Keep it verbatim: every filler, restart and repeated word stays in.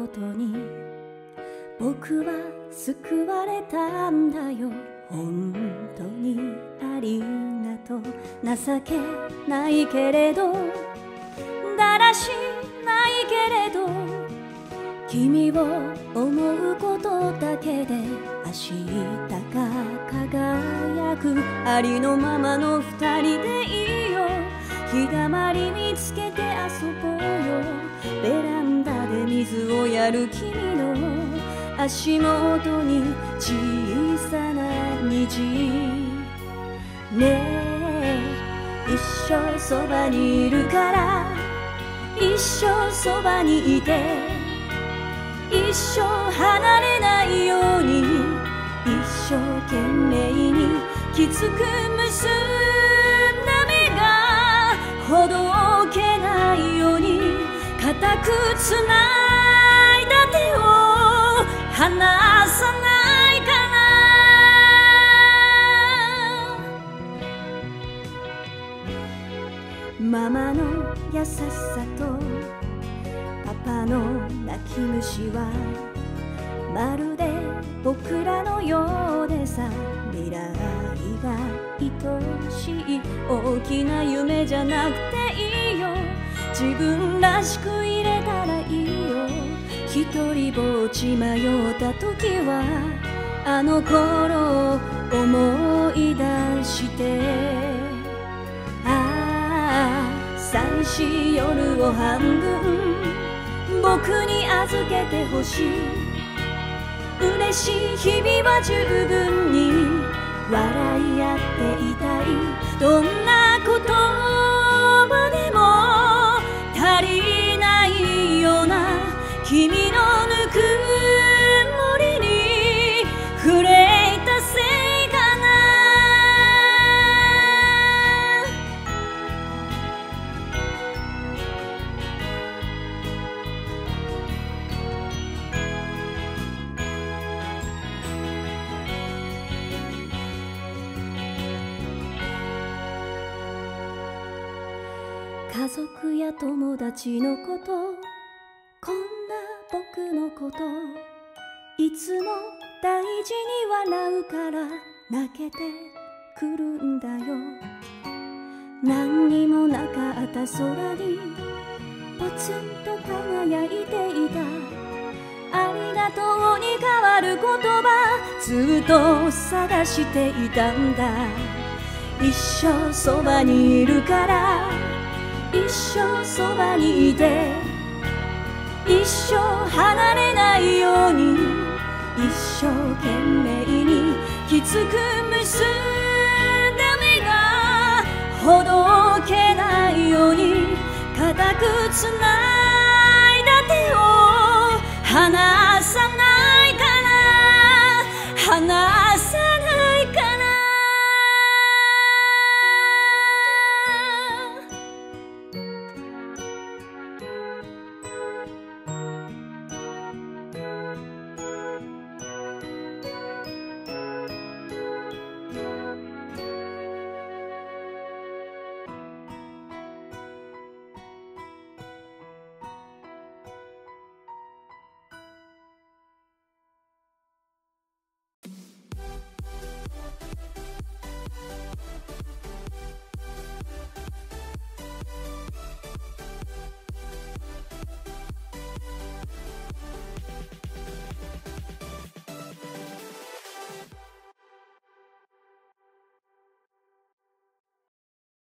ことに僕は救われたんだよ。本当にありがとう。情けないけれどだらしないけれど君を思うことだけで明日が輝く。ありのままの二人でいいよ。日だまり見つけて遊ぼうよ。ベランダで水をやる君の足元に小さな虹。ねえ一生そばにいるから一生そばにいて一生離れないように一生懸命にきつく結んだ目がほどけないように固くつないだ手を離さないかな。ママの優しさとパパの泣き虫はまるで僕らのようでさ。未来が愛しい大きな夢じゃなくていいよ。自分らしく入れたらいいよ。一人ぼっち迷った時はあの頃を思い出してああ寂しい夜を半分僕に預けてほしい。嬉しい日々は十分に笑い合っていたい。どんな言葉でも足りないような君のぬくもりに触れたせいかな。家族や友達のこと、こんな僕のこといつも大事に笑うから泣けてくるんだよ。何にもなかった空にポツンと輝いていた。ありがとうに変わる言葉ずっと探していたんだ。一生そばにいるから一生そばにいて一生離れないように一生懸命にきつく結んだ目がほどけないように固くつないだ手を離